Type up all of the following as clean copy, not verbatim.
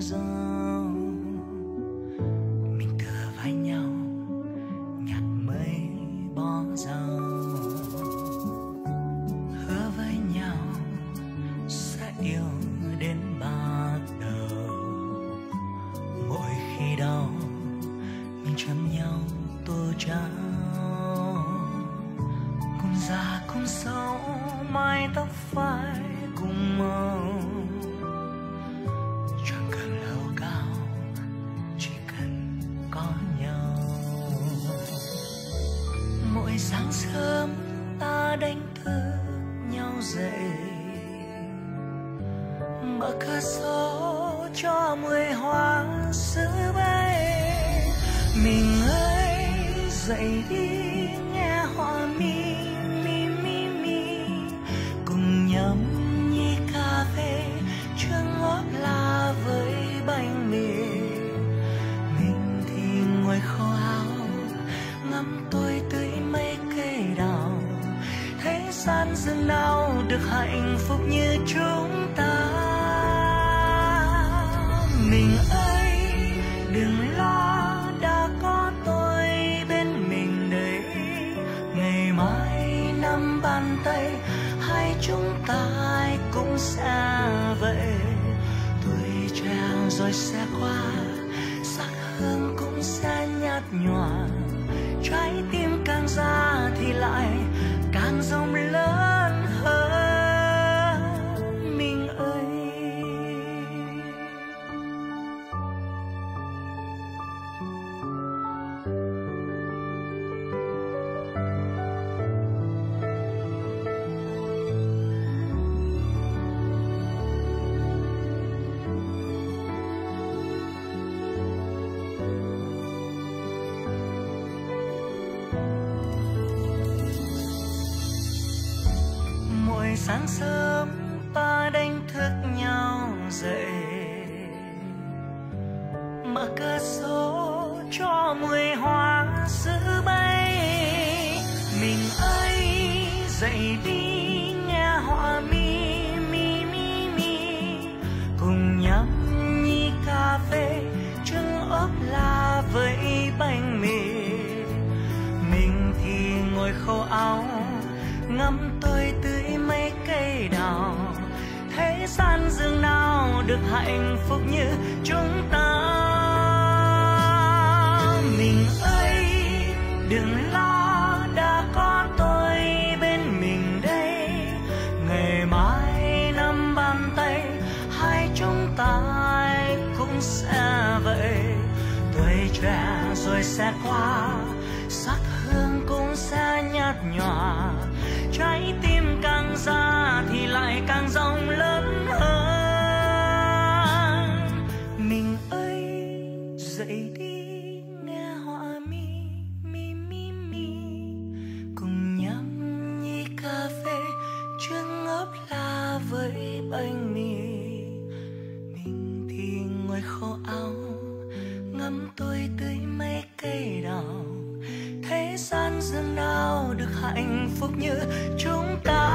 dâu. Mình tựa vai nhau nhặt mấy bó rau, hứa với nhau sẽ yêu đến bạc đầu. Mỗi khi đau mình chăm nhau tô cháo, cùng già cùng xấu mái tóc phai cùng màu. Chẳng cần lâu cao, chỉ cần có nhau. Mỗi sáng sớm ta đánh thức nhau dậy, mở cửa sổ cho mùi hoa sữa bay. Mình ơi dậy đi nghe hoa mi mi mi mi, cùng nhâm nhi cà phê trưa ốp la với bánh mì. Mình thì ngồi khô áo ngắm tôi tưới mấy cây đào, thế gian dường nào được hạnh phúc như chúng ta. Mình ơi đừng lo, đã có tôi bên mình đây. Ngày mai nắm bàn tay hai chúng ta ai cũng sẽ vậy. Tuổi trẻ rồi sẽ qua, sắc hương cũng sẽ nhạt nhòa. Trái tim càng già thì lại càng rộng lớn hơn. Mình ơi sáng sớm ta đánh thức nhau dậy, mở cửa sổ cho mùi hoa sữa bay. Mình ơi dậy đi nghe hoa mi mi mi mi, cùng nhâm nhi cà phê trứng ốp la với bánh mì. Mình thì ngồi khô áo ngắm tôi tưới mấy cây đào, thế gian dường nào được hạnh phúc như chúng ta. Mình ơi đừng lo, đã có tôi bên mình đây. Ngày mai nắm bàn tay hai chúng ta ai cũng sẽ vậy. Tuổi trẻ rồi sẽ qua, sắc hương cũng sẽ nhạt nhòa. Trái tim càng già thì lại càng rộng lớn hơn. Mình ơi dậy đi nghe hoa mi mi mi mi, cùng nhâm nhi cà phê trứng ốp la với bánh mì. Mình thì ngồi khô áo ngắm tôi tưới mấy cây đào, thế gian dường nào được hạnh phúc như chúng ta.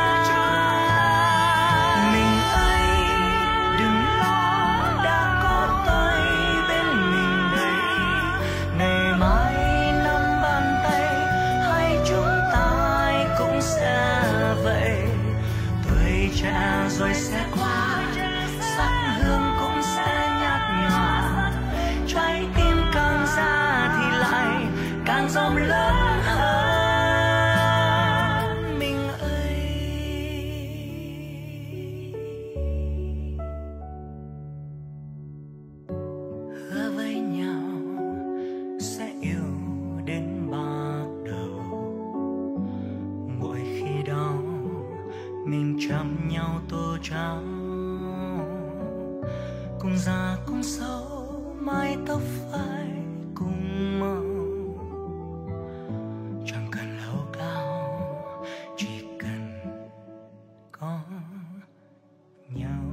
Mình ơi đừng lo, đã có tôi bên mình đây. Ngày mai nắm bàn tay hai chúng ta ai cũng sẽ vậy. Tuổi trẻ rồi sẽ qua, sắc hương cũng sẽ nhạt nhòa. Trái tim càng già thì lại càng rộng lớn hơn. Mình ơi hứa với nhau sẽ yêu đến bạc đầu. Mỗi khi đau mình chăm nhau tô cháo, cùng già cùng xấu mái tóc phai cùng màu. Chẳng cần lâu cao, chỉ cần có nhau.